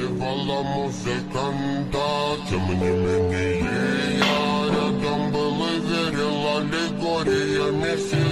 убивала музыканта. Тем не менее я рядом был и верил аллегориями.